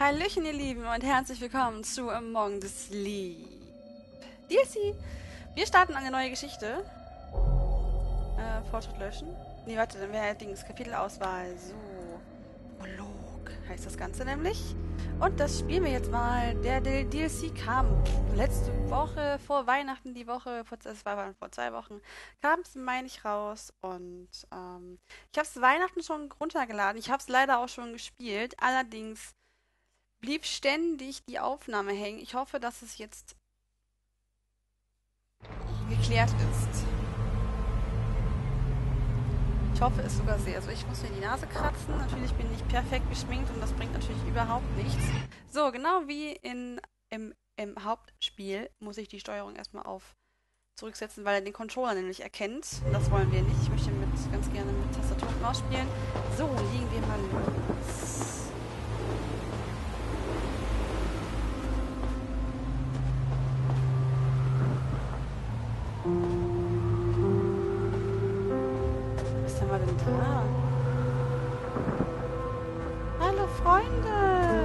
Hallöchen, ihr Lieben, und herzlich willkommen zu Among the Sleep DLC. Wir starten eine neue Geschichte. Fortschritt löschen. Nee, warte, dann wäre Dings Kapitelauswahl. So. Prolog heißt das Ganze nämlich. Und das spielen wir jetzt mal. Der DLC kam letzte Woche, vor Weihnachten, die Woche, es war vor 2 Wochen, kam es, meine ich, raus. Und ich habe es Weihnachten schon runtergeladen. Ich habe es leider auch schon gespielt. Allerdings blieb ständig die Aufnahme hängen. Ich hoffe, dass es jetzt geklärt ist. Ich hoffe es sogar sehr. Also ich muss mir die Nase kratzen. Natürlich bin ich perfekt geschminkt und das bringt natürlich überhaupt nichts. So, genau wie im Hauptspiel muss ich die Steuerung erstmal auf zurücksetzen, weil er den Controller nämlich erkennt. Das wollen wir nicht. Ich möchte ganz gerne mit Tastatur und Maus spielen. So, legen wir mal los. Was haben wir denn da? Hallo Freunde!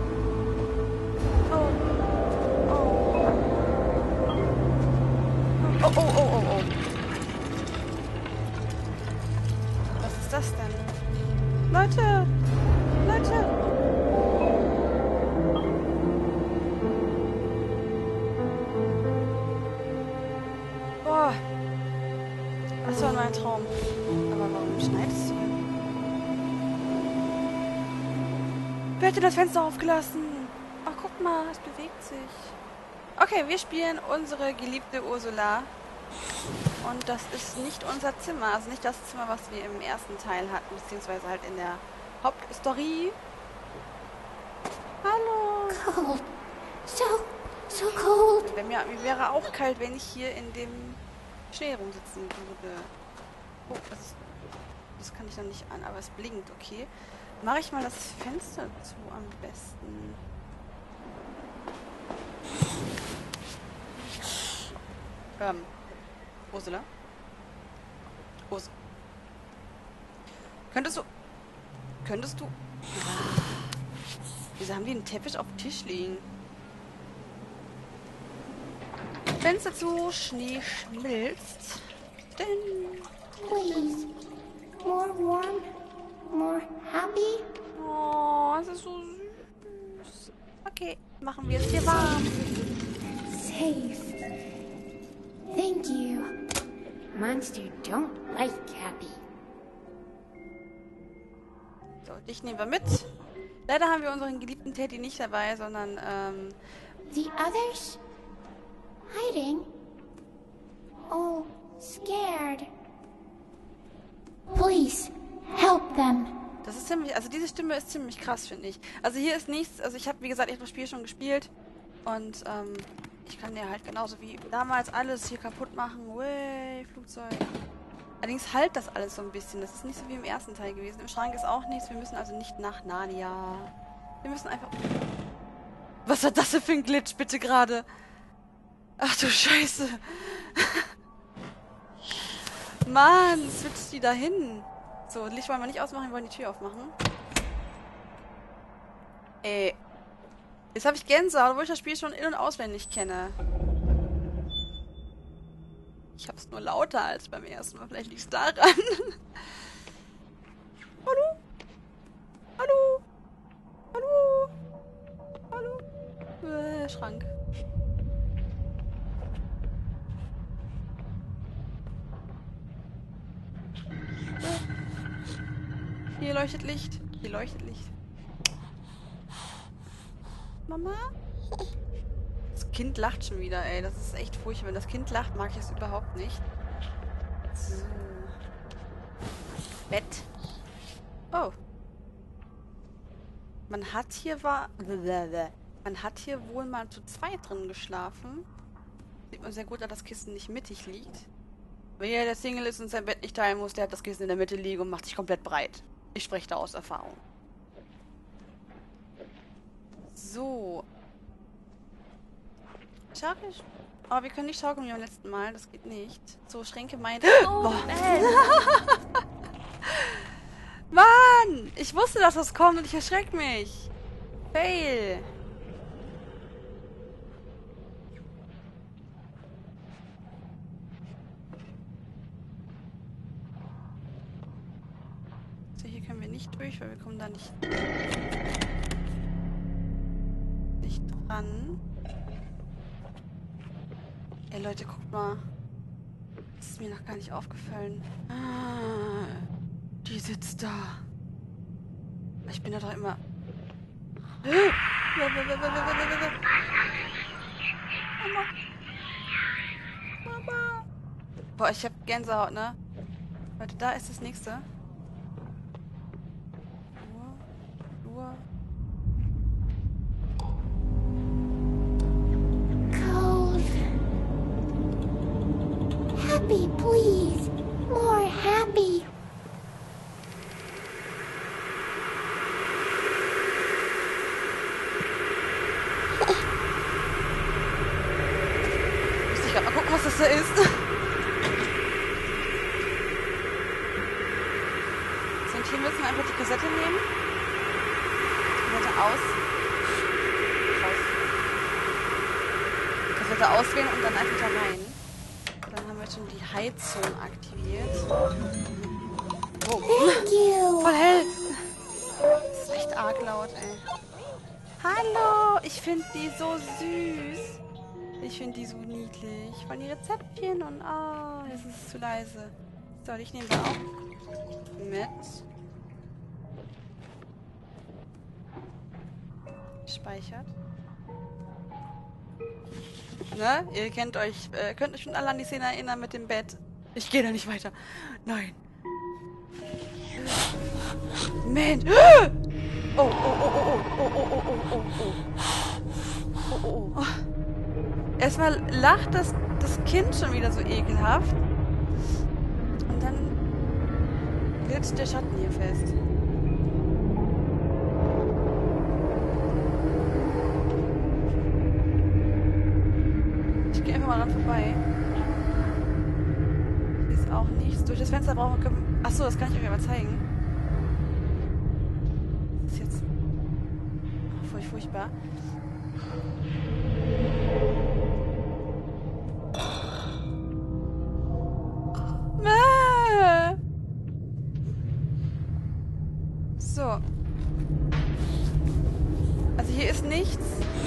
Oh. Oh. Oh, oh, oh, oh, oh. Was ist das denn? Leute! Leute! Boah. Das war nur ein Traum. Aber warum schneit es so? Wer hätte das Fenster aufgelassen? Ach, guck mal, es bewegt sich. Okay, wir spielen unsere geliebte Ursula. Und das ist nicht unser Zimmer. Also nicht das Zimmer, was wir im ersten Teil hatten. Beziehungsweise halt in der Hauptstory. Hallo. Cold. So cold. Mir wäre auch kalt, wenn ich hier in dem Schnee rumsitzen würde. Oh, das kann ich noch nicht an, aber es blinkt, okay. Mache ich mal das Fenster zu am besten. Ursula? Könntest du... Wieso haben die einen Teppich auf dem Tisch liegen? Fenster zu, Schnee schmilzt. Denn... Please. More warm. More happy. Oh, es ist so süß. Okay, machen wir es hier warm. Safe. Thank you. Monster don't like happy. So, dich nehmen wir mit. Leider haben wir unseren geliebten Teddy nicht dabei, sondern, The others? Hiding? Oh, scared. Please, help them. das ist ziemlich, also diese Stimme ist ziemlich krass, finde ich. Also hier ist nichts, also ich habe, wie gesagt, das Spiel schon gespielt und, ich kann ja halt genauso wie damals alles hier kaputt machen. Way, Flugzeug. Allerdings halt das alles so ein bisschen. Das ist nicht so wie im ersten Teil gewesen. Im Schrank ist auch nichts. Wir müssen also nicht nach Narnia. Wir müssen einfach... Was war das denn für ein Glitch, bitte gerade? Ach du Scheiße. Mann, switcht die da hin. So, Licht wollen wir nicht ausmachen, wir wollen die Tür aufmachen. Ey. Jetzt habe ich Gänsehaut, obwohl ich das Spiel schon in- und auswendig kenne. Ich habe es nur lauter als beim ersten Mal. Vielleicht liegt es daran. Hallo? Hallo? Hallo? Hallo? Schrank. Hier leuchtet Licht. Hier leuchtet Licht. Mama? Das Kind lacht schon wieder, ey. Das ist echt furchtbar. Wenn das Kind lacht, mag ich es überhaupt nicht. So. Bett. Oh. Man hat hier wohl mal zu zweit drin geschlafen. Sieht man sehr gut, dass das Kissen nicht mittig liegt. Wer der Single ist und sein Bett nicht teilen muss, der hat das Kissen in der Mitte liegen und macht sich komplett breit. Ich spreche da aus Erfahrung. So. Schaukel. Aber wir können nicht schaukeln wie beim letzten Mal. Das geht nicht. So, Schränke meint... Oh, Mann! Ich wusste, dass das kommt und ich erschreck mich. Fail. So, hier können wir nicht durch, weil wir kommen da nicht dran. Ey Leute, guckt mal. Das ist mir noch gar nicht aufgefallen. Ah, die sitzt da. Ich bin da doch immer... Mama. Mama. Boah, ich hab Gänsehaut, ne? Warte, da ist das nächste. Flur. Cold. Happy, please. More happy. Ich grad mal gucken, was das da ist. So, und hier müssen wir einfach die Kassette nehmen. Kassette aus. Die Kassette auswählen und dann einfach da rein. Dann haben wir schon die Heizung aktiviert. Oh. Thank you. Voll hell. Das ist echt arg laut, ey. Hallo, ich finde die so süß. Ich finde die so niedlich. Von die Rezeptchen und jetzt ist es zu leise. So, ich nehme sie auch mit. Speichert. Ne? Ihr könnt euch schon alle an die Szene erinnern mit dem Bett. Ich gehe da nicht weiter. Nein. Mensch. Oh. Erstmal lacht das Kind schon wieder so ekelhaft. Und dann glitscht der Schatten hier fest. Ich gehe einfach mal dran vorbei. Hier ist auch nichts. Durch das Fenster brauchen wir... Achso, das kann ich euch aber zeigen. Das ist jetzt... furchtbar. So. Also hier ist nichts.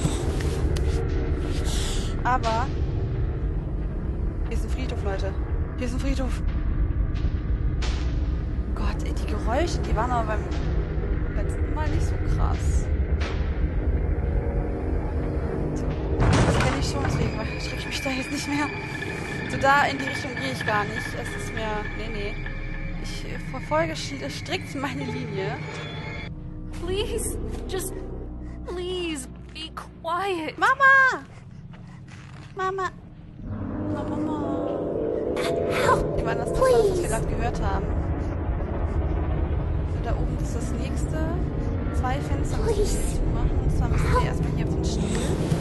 Aber hier ist ein Friedhof, Leute. Hier ist ein Friedhof. Gott, ey, die Geräusche, die waren aber beim letzten Mal nicht so krass. So, das kenne ich schon, deswegen schrecke ich mich da jetzt nicht mehr. So, da in die Richtung gehe ich gar nicht. Es ist mir... Nee. Ich verfolge strikt meine Linie. Please, just please be quiet. Mama! Wie war das, was wir gerade gehört haben? So, da oben ist das nächste. 2 Fenster müssen wir zumachen. Und zwar müssen wir erstmal hier auf den Stuhl.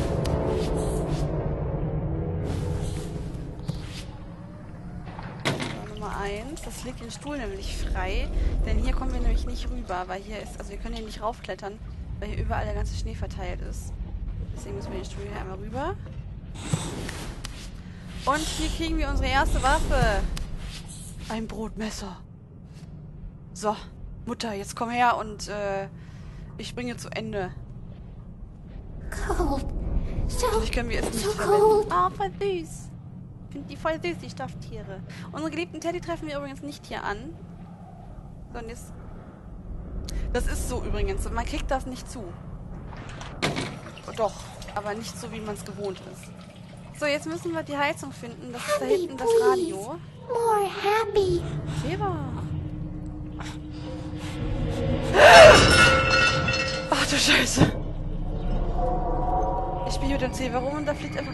Nummer 1. Das legt den Stuhl nämlich frei. Denn hier kommen wir nämlich nicht rüber, weil hier ist, also wir können hier nicht raufklettern, weil hier überall der ganze Schnee verteilt ist. Deswegen müssen wir den Stuhl hier einmal rüber. Und hier kriegen wir unsere erste Waffe. Ein Brotmesser. So, Mutter, jetzt komm her und ich bringe zu Ende. Cold. Natürlich können wir jetzt nicht verwenden. Oh, voll süß. Ich finde die voll süß, die Stofftiere. Unsere geliebten Teddy treffen wir übrigens nicht hier an. Sondern jetzt... Das ist so übrigens. Man kriegt das nicht zu. Doch, aber nicht so, wie man es gewohnt ist. So, jetzt müssen wir die Heizung finden. Das ist da hinten das Radio. More happy. Seba. Ach du Scheiße. Ich spiele mit dem Zebra rum und da fliegt einfach...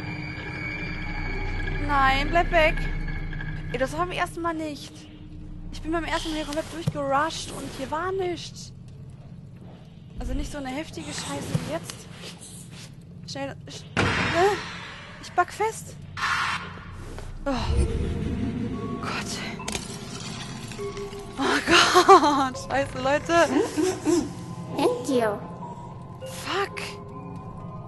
Nein, bleib weg. Ey, das haben wir ersten Mal nicht. Ich bin beim ersten Mal hier komplett durchgerusht und hier war nichts. Also nicht so eine heftige Scheiße wie jetzt. Schnell... Ich back fest. Oh. Gott. Oh Gott. Scheiße, Leute. Thank you. Fuck.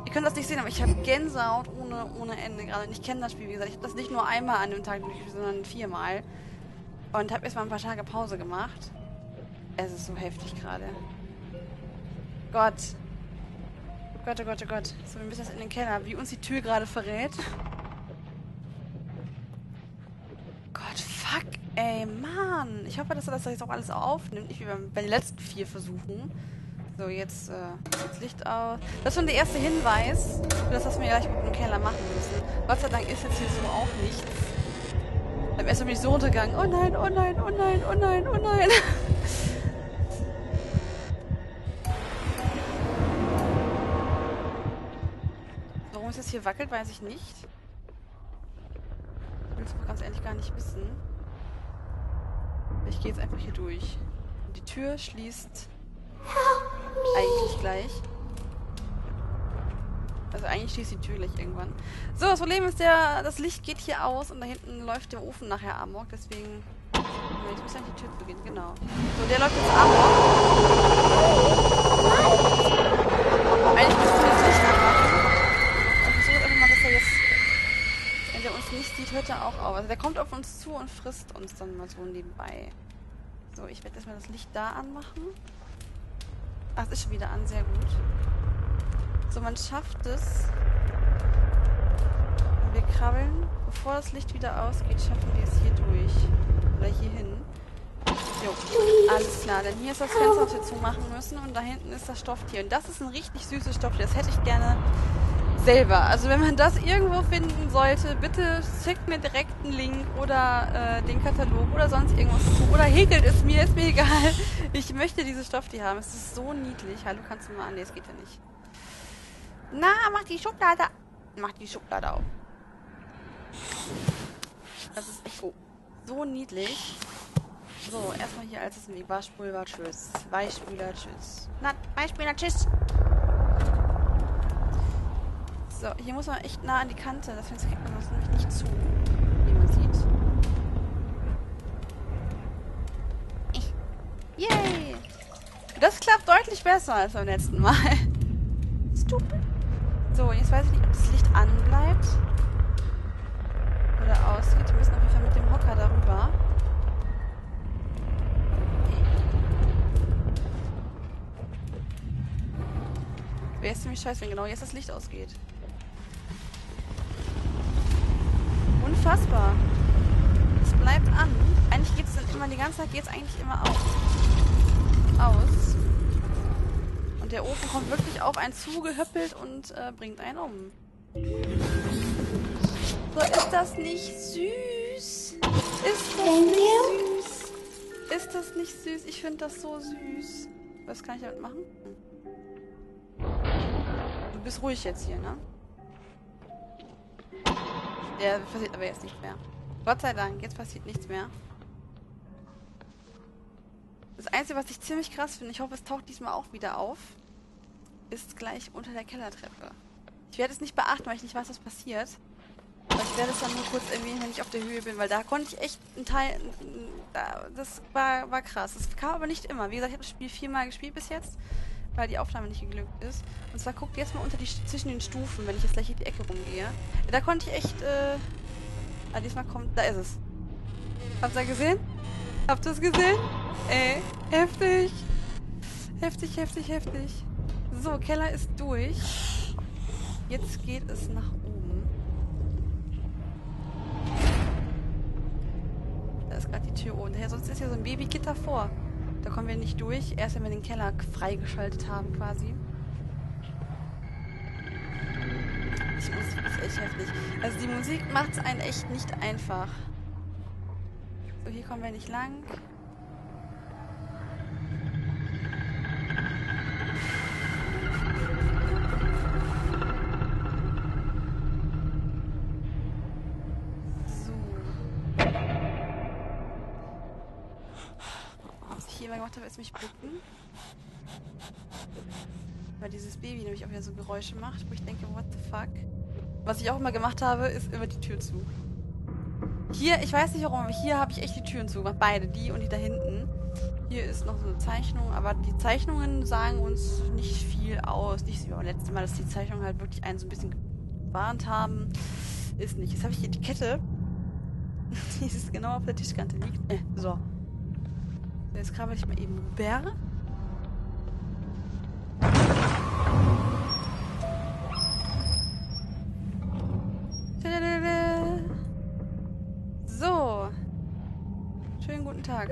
Ihr könnt das nicht sehen, aber ich habe Gänsehaut ohne Ende gerade. Und ich kenne das Spiel, wie gesagt. Ich habe das nicht nur einmal an dem Tag durchgespielt, sondern 4-mal. Und habe erstmal ein paar Tage Pause gemacht. Es ist so heftig gerade. Gott. Oh Gott, oh Gott, oh Gott. So, wir müssen jetzt in den Keller, wie uns die Tür gerade verrät. Gott, fuck, ey, Mann. Ich hoffe, dass er das jetzt auch alles aufnimmt. Nicht wie bei den letzten 4 Versuchen. So, jetzt das Licht aus. Das ist schon der erste Hinweis für das, was wir gleich mit dem Keller machen müssen. Gott sei Dank ist jetzt hier so auch nichts. Beim ersten bin ich so runtergegangen. Oh nein, oh nein, oh nein, oh nein, oh nein. Warum es jetzt hier wackelt, weiß ich nicht. Ich will es aber ganz ehrlich gar nicht wissen. Ich gehe jetzt einfach hier durch. Und die Tür schließt eigentlich gleich. Also eigentlich schließt die Tür gleich irgendwann. So, das Problem ist, das Licht geht hier aus und da hinten läuft der Ofen nachher amok. Deswegen... Jetzt muss eigentlich die Tür zugehen, genau. So, der läuft jetzt amok. Eigentlich müssen wir das Licht anmachen. Und ich versuche einfach mal, dass er jetzt... Wenn der uns nicht sieht, hört er auch auf. Also der kommt auf uns zu und frisst uns dann mal so nebenbei. So, ich werde erstmal das Licht da anmachen. Ach, es ist schon wieder an, sehr gut. So, man schafft es. Wenn wir krabbeln, bevor das Licht wieder ausgeht, schaffen wir es hier durch. Oder hier hin. Jo, alles klar. Denn hier ist das Fenster, das wir zumachen müssen. Und da hinten ist das Stofftier. Und das ist ein richtig süßes Stofftier. Das hätte ich gerne selber. Also wenn man das irgendwo finden sollte, bitte schickt mir direkt einen Link oder den Katalog oder sonst irgendwas zu. Oder häkelt es mir, ist mir egal. Ich möchte dieses Stofftier haben. Es ist so niedlich. Hallo, kannst du mal an? Nee, es geht ja nicht. Na, mach die Schublade. Mach die Schublade auf. Das ist echt so niedlich. So, erstmal hier als es ein Waschpulver, tschüss. Weichspüler, tschüss. Na, Weichspüler, tschüss. So, hier muss man echt nah an die Kante. Das Fenster kriegt man das nämlich nicht zu. Wie man sieht. Yay! Das klappt deutlich besser als beim letzten Mal. Stupid. So, jetzt weiß ich nicht, ob das Licht anbleibt. Oder aussieht. Wir müssen auf jeden Fall mit dem Hocker darüber. Wäre es ziemlich scheiße, wenn genau jetzt das Licht ausgeht. Unfassbar. Es bleibt an. Eigentlich geht es dann immer, die ganze Zeit geht es eigentlich immer aus. Und der Ofen kommt wirklich auf einen zugehöppelt und bringt einen um. So, ist das nicht süß? Ist das nicht süß? Ist das nicht süß? Ich finde das so süß. Was kann ich damit machen? Du bist ruhig jetzt hier, ne? Ja, passiert aber jetzt nicht mehr. Gott sei Dank, jetzt passiert nichts mehr. Das Einzige, was ich ziemlich krass finde, ich hoffe, es taucht diesmal auch wieder auf, ist gleich unter der Kellertreppe. Ich werde es nicht beachten, weil ich nicht weiß, was passiert. Aber ich werde es dann nur kurz erwähnen, wenn ich auf der Höhe bin, weil da konnte ich echt einen Teil... Das war krass. Das kam aber nicht immer. Wie gesagt, ich habe das Spiel 4-mal gespielt bis jetzt, weil die Aufnahme nicht geglückt ist. Und zwar guckt jetzt mal zwischen den Stufen, wenn ich jetzt gleich in die Ecke rumgehe. Ja, da konnte ich echt... diesmal kommt... Da ist es. Habt ihr gesehen? Habt ihr es gesehen? Ey, heftig. Heftig, heftig, heftig. So, Keller ist durch. Jetzt geht es nach oben. Da ist gerade die Tür oben. Ja, sonst ist hier so ein Babygitter vor. Da kommen wir nicht durch. Erst wenn wir den Keller freigeschaltet haben, quasi. Die Musik ist echt heftig. Also die Musik macht es einen echt nicht einfach. So, hier kommen wir nicht lang. Gemacht habe, ist mich bücken. Weil dieses Baby nämlich auch wieder so Geräusche macht, wo ich denke, what the fuck? Was ich auch immer gemacht habe, ist immer die Tür zu. Hier, ich weiß nicht warum, aber hier habe ich echt die Türen zu gemacht. Beide, die und die da hinten. Hier ist noch so eine Zeichnung, aber die Zeichnungen sagen uns nicht viel aus. Nicht wie beim letzten Mal, dass die Zeichnungen halt wirklich einen so ein bisschen gewarnt haben. Ist nicht. Jetzt habe ich hier die Kette. Die ist genau auf der Tischkante liegt. So. Jetzt krabbel ich mal eben rüber. So. Schönen guten Tag.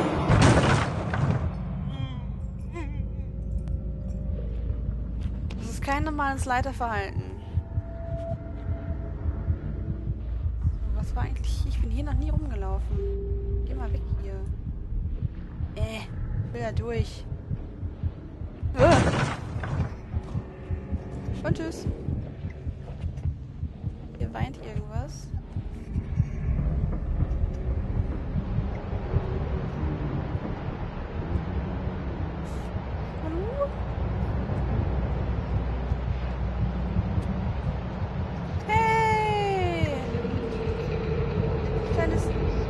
Das ist kein normales Leiterverhalten. Was war eigentlich? Ich bin hier noch nie rumgelaufen. Geh mal weg hier. Ich will da durch. Und tschüss. Hier weint irgendwas. Hallo? Hey! Kleines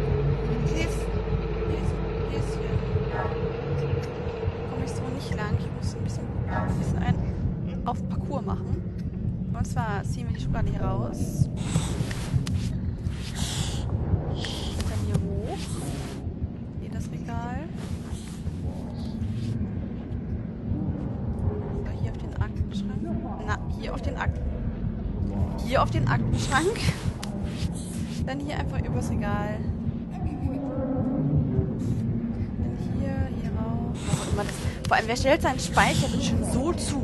Häschen. Komme ich so nicht lang. Ich muss ein bisschen ein auf Parcours machen. Und zwar ziehen wir die Schublade hier raus. Dann hier hoch. Hier das Regal. So, hier auf den Aktenschrank. Na, hier auf den Hier auf den Aktenschrank. Dann hier einfach übers Regal. Dann hier rauf. Was auch immer das. Vor allem, wer stellt seinen Speicher bitte schön so zu?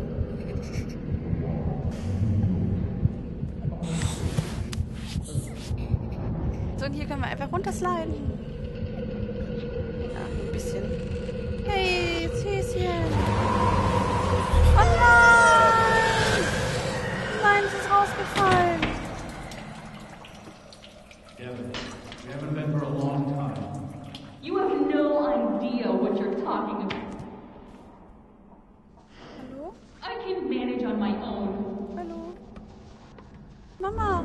So, und hier können wir einfach runtersliden. Ja, ein bisschen. Hey, Häschen. Oh nein! Nein, es ist rausgefallen. Kevin, we haven't been for a long time. You have no idea what you're talking about. Hallo? I can manage on my own. Hallo? Mama!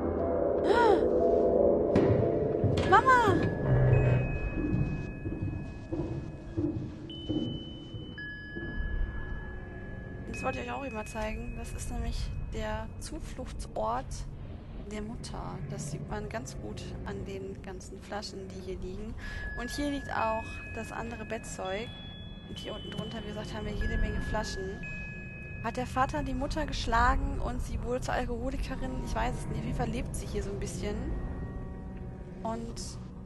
Mama! Das wollte ich euch auch immer zeigen. Das ist nämlich der Zufluchtsort der Mutter. Das sieht man ganz gut an den ganzen Flaschen, die hier liegen. Und hier liegt auch das andere Bettzeug. Und hier unten drunter, wie gesagt, haben wir jede Menge Flaschen. Hat der Vater die Mutter geschlagen und sie wurde zur Alkoholikerin? Ich weiß es nicht. Auf jeden Fall lebt sie hier so ein bisschen. Und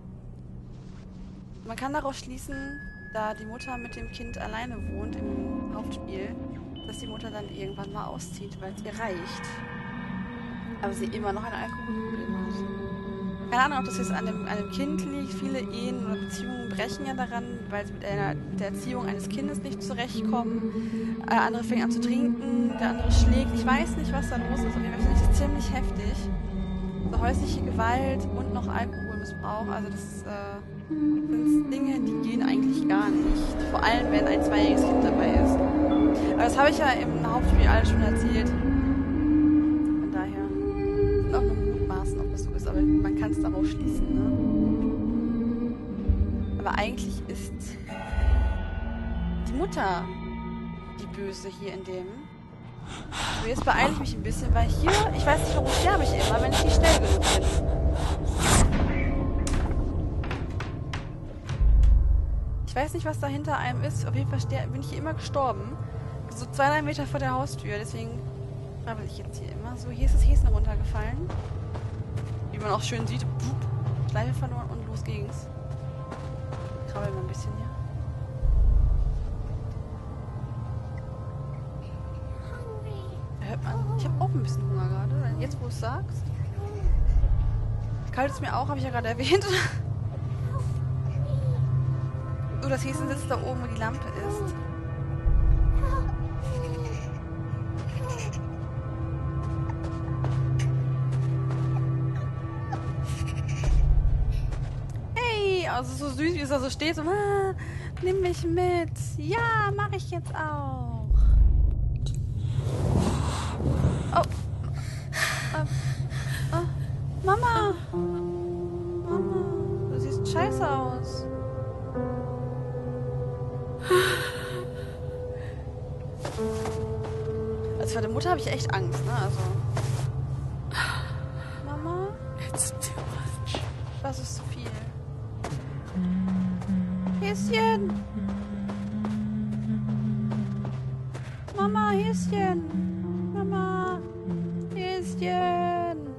man kann daraus schließen, da die Mutter mit dem Kind alleine wohnt im Hauptspiel, dass die Mutter dann irgendwann mal auszieht, weil es ihr reicht. Aber sie immer noch eine Alkoholikerin ist. Keine Ahnung, ob das jetzt an dem Kind liegt. Viele Ehen oder Beziehungen brechen ja daran, weil sie mit der Erziehung eines Kindes nicht zurechtkommen. Der andere fängt an zu trinken, der andere schlägt. Ich weiß nicht, was da los ist. Auf jeden Fall finde ich das ziemlich heftig. So häusliche Gewalt und noch Alkoholmissbrauch. Also das sind Dinge, die gehen eigentlich gar nicht. Vor allem, wenn ein 2-jähriges Kind dabei ist. Aber das habe ich ja im Hauptspiel alles schon erzählt. Von daher ist auch nur mutmaßen, ob das so ist. Aber man kann es darauf schließen, ne? Aber eigentlich ist die Mutter die Böse hier in dem. So, jetzt beeile ich mich ein bisschen, weil hier, ich weiß nicht, warum sterbe ich immer, wenn ich nicht schnell genug bin. Ich weiß nicht, was da hinter einem ist. Auf jeden Fall bin ich hier immer gestorben. So 2-3 Meter vor der Haustür. Deswegen krabbel ich jetzt hier immer. So, hier ist das Häschen runtergefallen. Wie man auch schön sieht. Schleife verloren und los ging's. Krabbel mal ein bisschen hier. Da hört man. Ich habe auch ein bisschen Hunger gerade. Jetzt, wo du es sagst. Kalt ist mir auch, habe ich ja gerade erwähnt. So, das Häschen sitzt da oben, wo die Lampe ist. Hey, also so süß, wie es da so steht. So, nimm mich mit. Ja, mache ich jetzt auch. Oh. Mama. Mama, du siehst scheiße aus. Also vor der Mutter habe ich echt Angst, ne? Also. Mama? It's too much. Was ist zu viel? Häschen! Mama, Häschen! Mama! Häschen!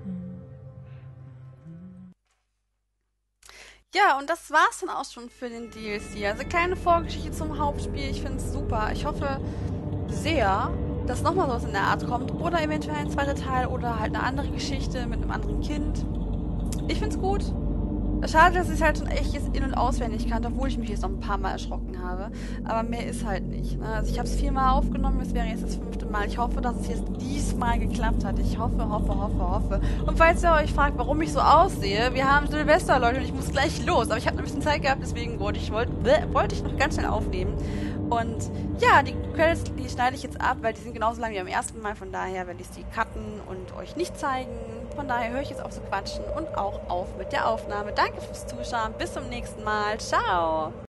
Ja, und das war's dann auch schon für den DLC. Also kleine Vorgeschichte zum Hauptspiel. Ich finde es super. Ich hoffe sehr, dass nochmal sowas in der Art kommt. Oder eventuell ein zweiter Teil oder halt eine andere Geschichte mit einem anderen Kind. Ich finde es gut. Schade, dass ich es halt schon echt jetzt in- und auswendig kannte, obwohl ich mich jetzt noch ein paar Mal erschrocken habe. Aber mehr ist halt nicht. Ne? Also ich habe es 4-mal aufgenommen, es wäre jetzt das 5. Mal. Ich hoffe, dass es jetzt diesmal geklappt hat. Ich hoffe. Und falls ihr euch fragt, warum ich so aussehe, wir haben Silvester, Leute, und ich muss gleich los. Aber ich habe ein bisschen Zeit gehabt, deswegen wollte ich noch ganz schnell aufnehmen. Und ja, die Credits, die schneide ich jetzt ab, weil die sind genauso lang wie am ersten Mal. Von daher werde ich sie cutten und euch nicht zeigen. Von daher höre ich jetzt auf zu quatschen und auch auf mit der Aufnahme. Danke fürs Zuschauen. Bis zum nächsten Mal. Ciao.